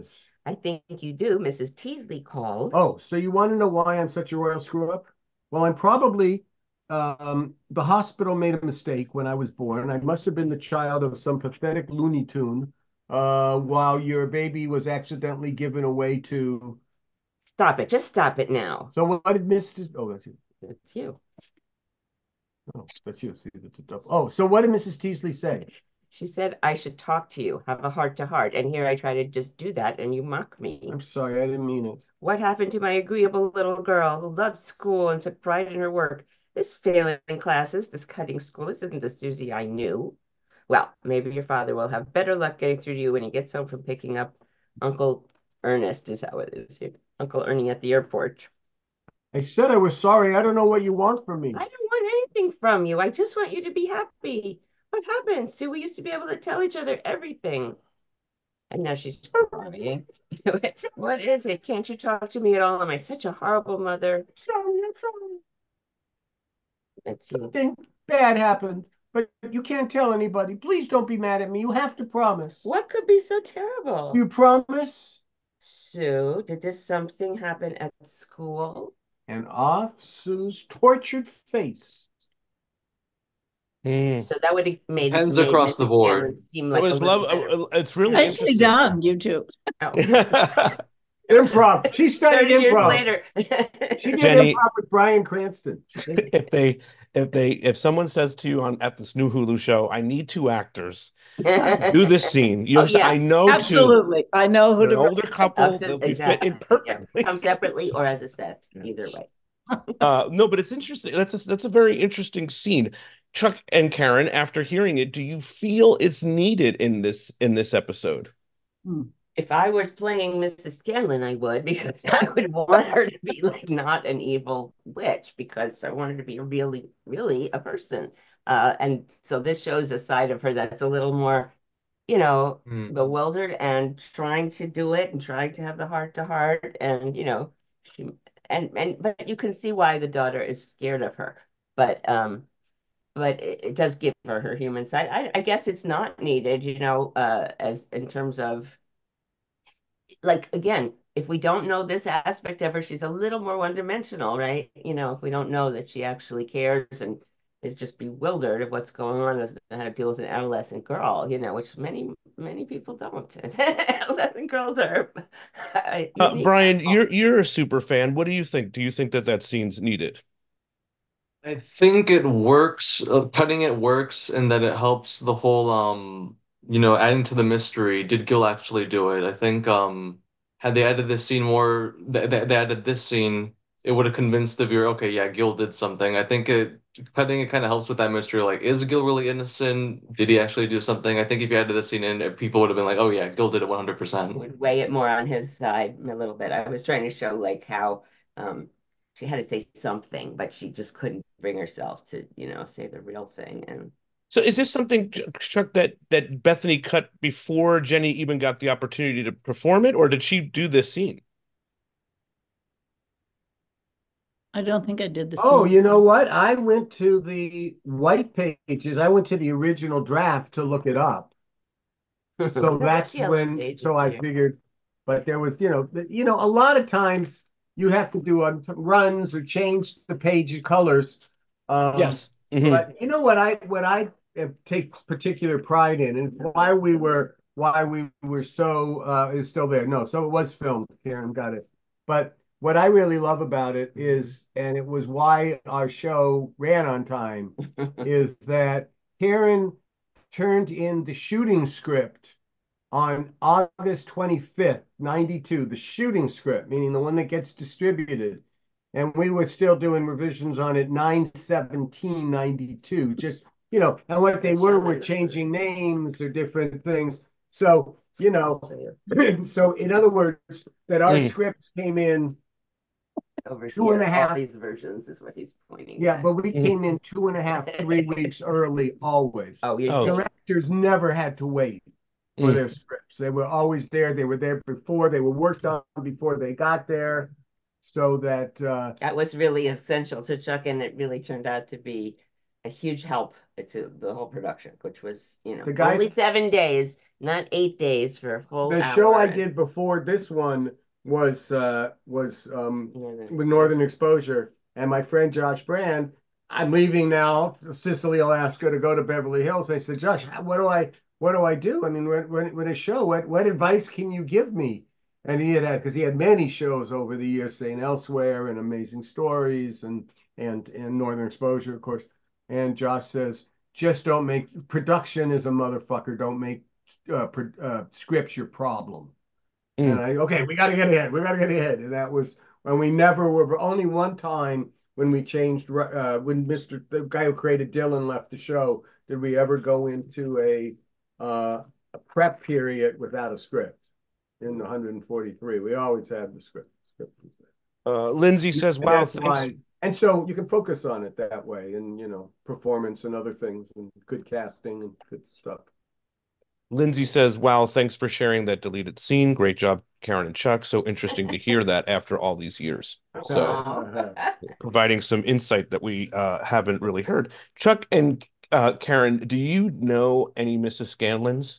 I think you do. Missus Teasley called. Oh, so you want to know why I'm such a royal screw up? Well, I'm probably um, the hospital made a mistake when I was born. I must have been the child of some pathetic Looney Tune uh, while your baby was accidentally given away to. Stop it. Just stop it now. So what did Missus Oh, that's you. It's you. Oh, that's you. See, that's a tough. Oh, so what did Missus Teasley say? She said I should talk to you, have a heart to heart. And here I try to just do that, and you mock me. I'm sorry, I didn't mean it. What happened to my agreeable little girl who loved school and took pride in her work? This failing classes, this cutting school, this isn't the Susie I knew. Well, maybe your father will have better luck getting through to you when he gets home from picking up Uncle Ernest, is how it is. Uncle Ernie at the airport. I said I was sorry. I don't know what you want from me. I don't want anything from you. I just want you to be happy. What happened? Sue, we used to be able to tell each other everything. And now she's crying. What is it? Can't you talk to me at all? Am I such a horrible mother? Sorry, I'm sorry. Let's see. Something bad happened, but you can't tell anybody. Please don't be mad at me. You have to promise. What could be so terrible? You promise? Sue, did this something happen at school? And off Sue's tortured face. Mm. So that would have made Hands made across Missus the board. Scanlon seem It like was a love. little better. uh, It's really Nicely interesting. done, you two. Oh. Improv. She studied thirty years improv. later. She did Jenny- improv with Bryan Cranston. if they if they if someone says to you on at this new Hulu show, I need two actors do this scene, you Oh, yeah. I know two. Absolutely. I know who They're to an older couple, Absolutely, they'll be exactly. fit in perfectly. Come separately or as a set, either way. Uh, no, but it's interesting. That's a, that's a very interesting scene. Chuck and Karen, after hearing it, do you feel it's needed in this in this episode? If I was playing Missus Scanlon, I would, because I would want her to be like not an evil witch, because I want her to be really, really a person. Uh, and so this shows a side of her that's a little more, you know, Mm. bewildered and trying to do it and trying to have the heart to heart. And, you know, she and and but you can see why the daughter is scared of her. But um, but it, it does give her her human side. I, I guess it's not needed, you know, uh, as in terms of, like, again, if we don't know this aspect of her, she's a little more one-dimensional, right? You know, if we don't know that she actually cares and is just bewildered of what's going on, doesn't know how to deal with an adolescent girl, you know, which many, many people don't. Adolescent girls are uh, Uh, unique. Brian, you're you're a super fan. What do you think? Do you think that that scene's needed? I think it works. Uh, cutting it works, and that it helps the whole, um, you know, adding to the mystery. Did Gil actually do it? I think, um, had they added this scene more, they, they they added this scene, it would have convinced the viewer, okay, yeah, Gil did something. I think it cutting it kind of helps with that mystery. Like, is Gil really innocent? Did he actually do something? I think if you added this scene in, people would have been like, oh yeah, Gil did it one hundred percent. Would weigh it more on his side a little bit. I was trying to show like how um she had to say something, but she just couldn't bring herself to, you know, say the real thing. And So is this something, Ch- Chuck, that that Bethany cut before Jenny even got the opportunity to perform it, or did she do this scene? I don't think I did the Oh, scene. you know what? I went to the white pages. I went to the original draft to look it up. So that's Yeah, when, pages, so I yeah. figured, but there was, you know, the- you know, a lot of times you have to do a, runs or change the page colors. Um, Yes. Mhm. But you know what I what I uh, take particular pride in, and why we were why we were so uh, is still there. No, so it was filmed. Karen got it. But what I really love about it is, and it was why our show ran on time, is that Karen turned in the shooting script on August twenty-fifth, ninety-two, the shooting script, meaning the one that gets distributed. And we were still doing revisions on it nine seventeen ninety-two. Just, you know, and what they were were changing names or different things. So, you know, so in other words, that our Mm. scripts came in over two and here, a half. all these versions is what he's pointing Yeah, at. but we came in two and a half, three weeks early always. Oh, you're Oh. saying Directors never had to wait for Mm. their scripts. They were always there. They were there before. They were worked on before they got there, so that uh, that was really essential to Chuck, and it really turned out to be a huge help to the whole production, which was, you know, The guys- only seven days not eight days for a full The hour. show I did before this one was uh was um Northern. with Northern Exposure, and my friend Josh Brand. I'm leaving now, Sicily, Alaska, to go to Beverly Hills. I said, Josh, what do I what do I do? I mean, when when, when a show, what what advice can you give me? And he had had because he had many shows over the years, saying Elsewhere and Amazing Stories and and and Northern Exposure, of course. And Josh says, just don't make production is a motherfucker. Don't make uh, uh, scripts your problem. Mm. And I, okay, we got to get ahead. We got to get ahead. And that was when we never were, only one time when we changed, uh, when Mister the guy who created Dylan left the show, did we ever go into a, uh, a prep period without a script in the one hundred forty-three. We always had the script. script was there. Uh, Lindsay says, wow, That's thanks. why. And so you can focus on it that way, and, you know, performance and other things and good casting and good stuff. Lindsay says, wow, thanks for sharing that deleted scene. Great job, Karen and Chuck. So interesting to hear that after all these years. So providing some insight that we uh, haven't really heard. Chuck and uh, Karen, do you know any Missus Scanlons?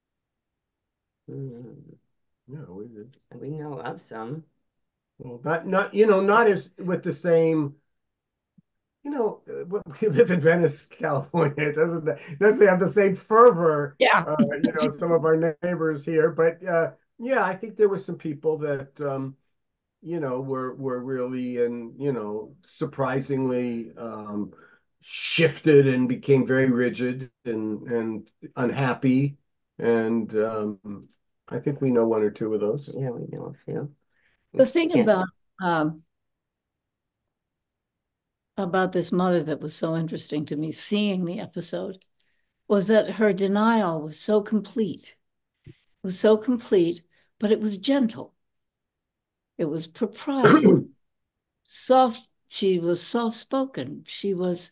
Mm, Yeah, we did. we know of some. Well, not, not, you know, not as with the same, you know, uh, we live in Venice, California. It doesn't, doesn't have the same fervor, Yeah. uh, you know, some of our neighbors here. But uh, yeah, I think there were some people that, um, you know, were were really and, you know, surprisingly um, shifted and became very rigid and and unhappy. And um, I think we know one or two of those. Yeah, we know a few. The thing Yeah. about um, about this mother that was so interesting to me, seeing the episode, was that her denial was so complete. It was so complete, but it was gentle. It was proprietary. Soft. She was soft spoken. She was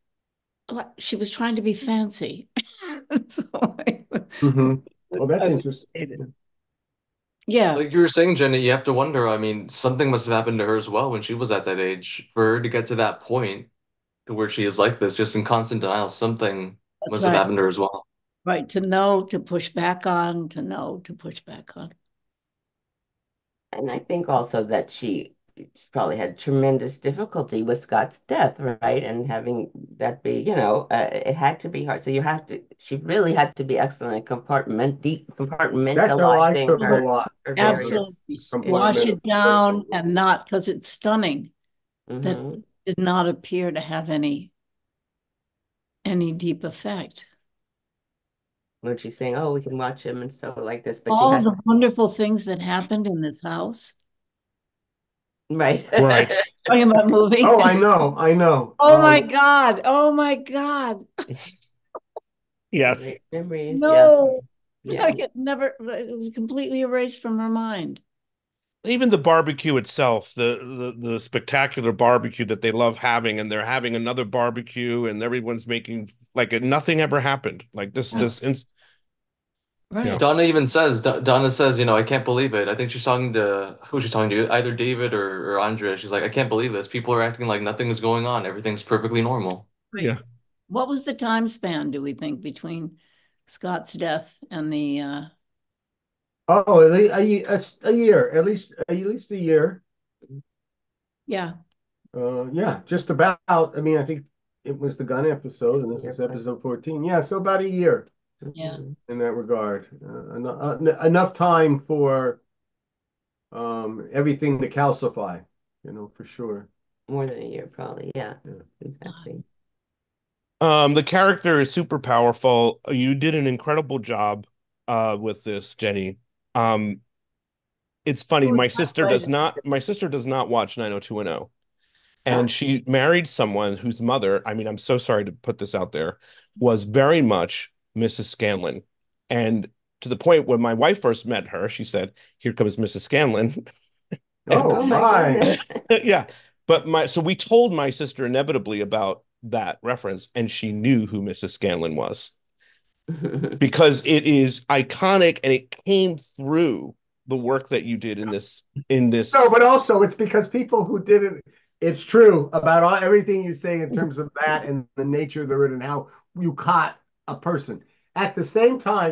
she was trying to be fancy. So I, Mm-hmm. Well, that's I interesting. Yeah. Like you were saying, Jenny, you have to wonder. I mean, something must have happened to her as well when she was at that age. For her to get to that point to where she is like this, just in constant denial, something That's must right. have happened to her as well. Right. To know, to push back on, to know, to push back on. And I think also that she probably had tremendous difficulty with Scott's death, right? And having that be, you know, uh, it had to be hard. So you have to, she really had to be excellent at compartment, deep That's how I compartmentalizing took a her, lot. her various. Absolutely. Squash it down and not, because it's stunning. That Mhm. did not appear to have any any deep effect. When she's saying, "Oh, we can watch him and stuff like this," but she All has the wonderful things that happened in this house. right, Right. Talking about moving. Oh, I know, I know. Oh Um, my God. Oh my God. Yes. Great memories. No. Yeah, Like it never, it was completely erased from her mind. Even the barbecue itself, the, the the spectacular barbecue that they love having, and they're having another barbecue, and everyone's making like it, nothing ever happened. Like this, Yeah. this, ins- Right. Yeah. Donna even says, Do- Donna says, you know, I can't believe it. I think she's talking to, who's she talking to? Either David or, or Andrea. She's like, I can't believe this. People are acting like nothing is going on. Everything's perfectly normal. Right. Yeah. What was the time span, do we think, between Scott's death and the uh oh, at least a, ye- a, s- a year, at least at least a year. yeah. Uh, yeah, just about. I mean, I think it was the gun episode, and this is episode fourteen. Yeah, so about a year Yeah. in that regard. Uh, enough, enough time for um everything to calcify, you know, for sure. more than a year, probably. Yeah, Yeah. exactly. Um, the character is super powerful. You did an incredible job uh with this, Jenny. Um, it's funny, Who was my that sister by does the- not my sister does not watch nine oh two one oh. And she married someone whose mother, I mean, I'm so sorry to put this out there, was very much Missus Scanlon. And to the point when my wife first met her, she said, "Here comes Missus Scanlon." Oh, Oh my my. goodness. Yeah. But my so we told my sister inevitably about that reference, and she knew who Missus Scanlon was because it is iconic and it came through the work that you did in this in this No, but also it's because people who didn't, it's true about all, everything you say in terms of that and the nature of the word and how you caught a person. At the same time,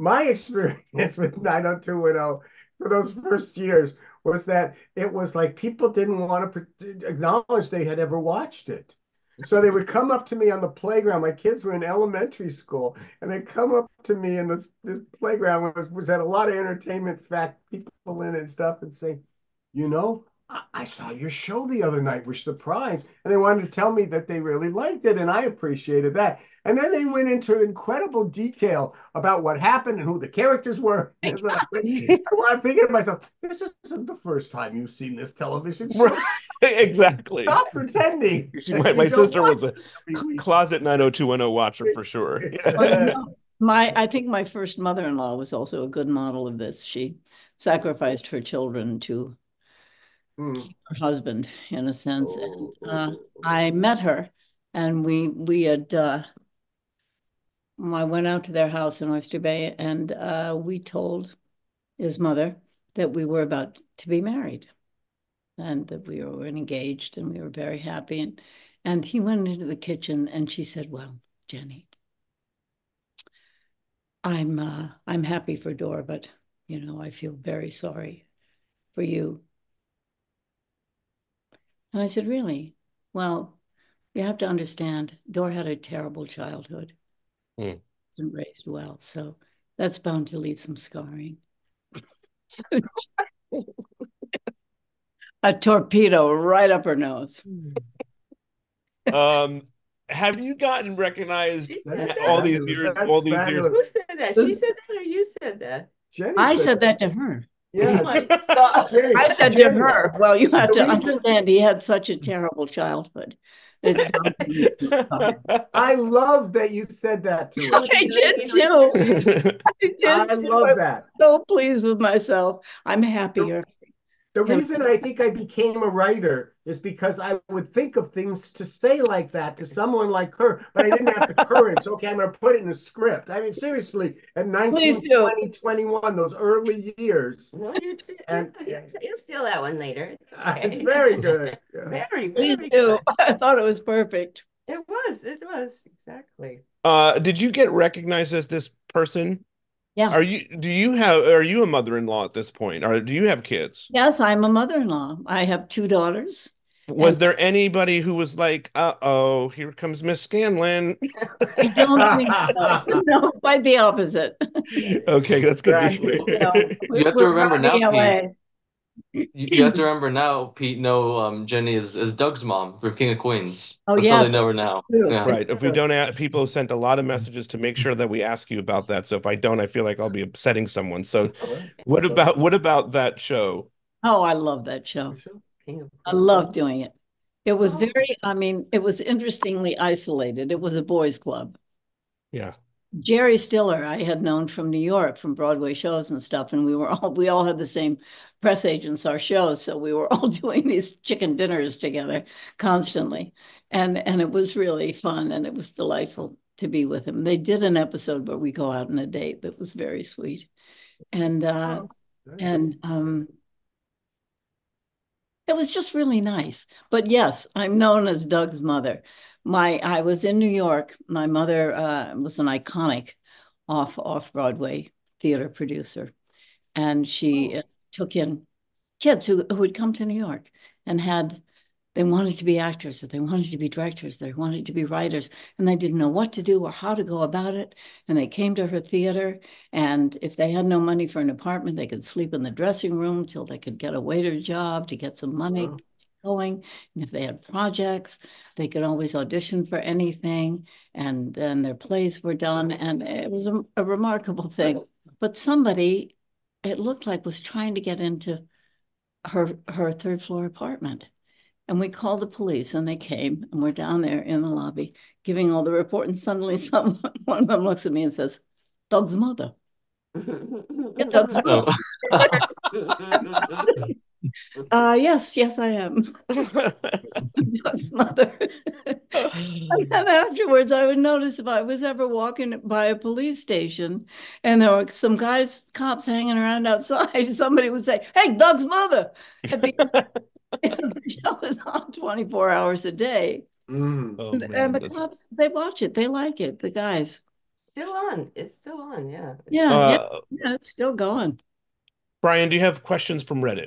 my experience with nine oh two one oh for those first years was that it was like people didn't want to acknowledge they had ever watched it. So they would come up to me on the playground. My kids were in elementary school, and they'd come up to me in this, this playground, which, which had a lot of entertainment fact people in it and stuff, and say, you know, I, I saw your show the other night. We're surprised. And they wanted to tell me that they really liked it, and I appreciated that. And then they went into incredible detail about what happened and who the characters were. And so I, I'm thinking to myself, this isn't the first time you've seen this television show. Right. Exactly. Stop pretending. She, my my sister was a closet nine oh two one oh watcher for sure. Yeah. Well, you know, my I think my first mother-in-law was also a good model of this. She sacrificed her children to Mm. her husband, in a sense. And uh, I met her, and we we had. Uh, I went out to their house in Oyster Bay, and uh, we told his mother that we were about to be married, and that we were engaged, and we were very happy. And and he went into the kitchen, and she said, "Well, Jenny, I'm uh, I'm happy for Dora, but you know, I feel very sorry for you." And I said, "Really? Well, you have to understand, Dora had a terrible childhood. Mm. Wasn't raised well, so that's bound to leave some scarring." A torpedo right up her nose. Um, have you gotten recognized That's all these fabulous. years? That's All these years. fabulous. Who said that? She said that, or you said that? Jenny I said that to her. Oh Yeah. my God. Jenny, I said to Jenny, her, "Well, you have the to reason- understand he had such a terrible childhood. It's bound to leave some scarring." I love that you said that to her. I did too. I did I too. love I'm that. so pleased with myself. I'm happier. The Yeah. reason I think I became a writer is because I would think of things to say like that to someone like her, but I didn't have the courage. Okay, I'm going to put it in a script. I mean, seriously, at nineteen, Please do. twenty, twenty-one, those early years. No, you did. And- you'll, you'll steal that one later. It's okay. It's very good. Yeah. Very, Please very do. good. I thought it was perfect. It was. It was exactly. Uh, did you get recognized as this person? Yeah. Are you? Do you have? Are you a mother-in-law at this point, or do you have kids? Yes, I'm a mother-in-law. I have two daughters. Was And- there anybody who was like, "Uh-oh, here comes Miss Scanlon"? I don't think so. No, quite the opposite. Okay, that's good to Exactly. hear. No, You have to we're remember now, running away. You, you have to remember now, Pete. No, um, Jenny is, is Doug's mom for King of Queens. Oh, That's yeah. how they know her now. True. Yeah. Right. If we don't ask, people have sent a lot of messages to make sure that we ask you about that. So if I don't, I feel like I'll be upsetting someone. So what about what about that show? Oh, I love that show. King of I Queens. love doing it. It was Oh. very, I mean, it was interestingly isolated. It was a boys' club. Yeah. Jerry Stiller, I had known from New York, from Broadway shows and stuff, and we were all we all had the same press agents, our shows, so we were all doing these chicken dinners together constantly, and and it was really fun, and it was delightful to be with him. They did an episode where we go out on a date that was very sweet, and uh, and um, it was just really nice. But yes, I'm known as Doug's mother. My I was in New York. My mother uh, was an iconic off off Broadway theater producer, and she uh, took in kids who who would come to New York and had they wanted to be actors, they wanted to be directors, they wanted to be writers, and they didn't know what to do or how to go about it. And they came to her theater, and if they had no money for an apartment, they could sleep in the dressing room till they could get a waiter job to get some money. Wow. Going, and if they had projects, they could always audition for anything, and then their plays were done, and it was a, a remarkable thing. But somebody, it looked like, was trying to get into her her third floor apartment, and we called the police, and they came, and we're down there in the lobby giving all the report, and suddenly someone, one of them looks at me and says, "Doug's mother." Yeah, Doug's mother. Oh. Uh, yes, yes, I am. Doug's mother. And then afterwards, I would notice if I was ever walking by a police station and there were some guys, cops hanging around outside, somebody would say, "Hey, Doug's mother." And because the show is on twenty-four hours a day. Mm. Oh, And, man, and the that's- cops, they watch it. They like it, the guys. still on. It's still on. Yeah. Yeah, Uh, yeah, yeah, it's still going. Brian, do you have questions from Reddit?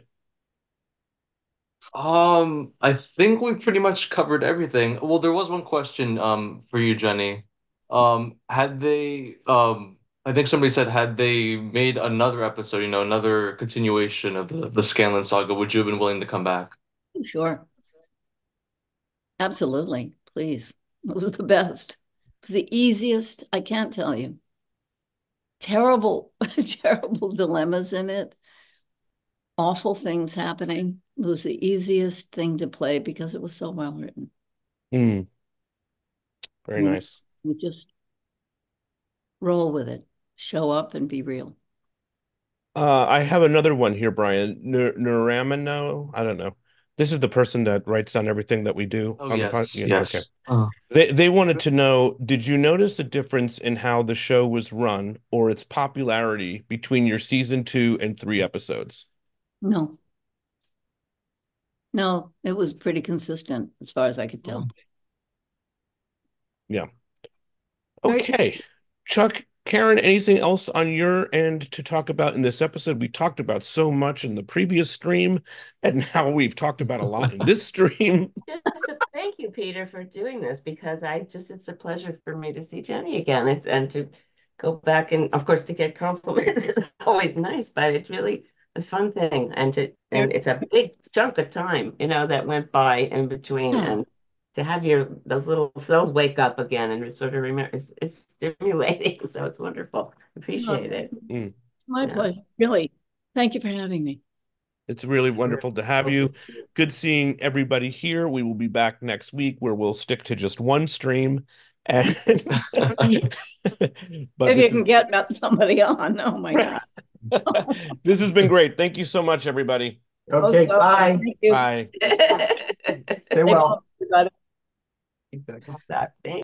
Um, I think we've pretty much covered everything. Well, there was one question um for you, Jenny. Um, had they um I think somebody said had they made another episode, you know, another continuation of the the Scanlan saga, would you have been willing to come back? Sure. Absolutely. Please. It was the best. It was the easiest. I can't tell you. Terrible, terrible dilemmas in it. Awful things happening. It was the easiest thing to play because it was so well written. Mm. Very You, nice. you just roll with it. Show up and be real. Uh, I have another one here, Brian. Nuramino, I don't know. This is the person that writes down everything that we do Oh on the podcast. yes, Yeah, okay. yes. Uh, They they wanted to know, did you notice a difference in how the show was run or its popularity between your season two and three episodes? No. No, it was pretty consistent as far as I could tell. Yeah. Very- Okay. Chuck, Karen, anything else on your end to talk about in this episode? We talked about so much in the previous stream, and now we've talked about a lot in this stream. Just a thank you, Peter, for doing this because I just it's a pleasure for me to see Jenny again. It's and to go back and of course to get compliments is always nice, but it's really a fun thing and to and it's a big chunk of time, you know, that went by in between Yeah. and to have your those little cells wake up again and sort of remember it's, it's stimulating, so it's wonderful. Appreciate it. Mm. My Yeah. pleasure. Really. Thank you for having me. It's really wonderful to have you. Good seeing everybody here. We will be back next week where we'll stick to just one stream. And but If you this can is, get somebody on. Oh my God. this has been great. Thank you so much, everybody. Okay, Most welcome. bye. Thank you. Bye. Stay well. Everybody. That thing.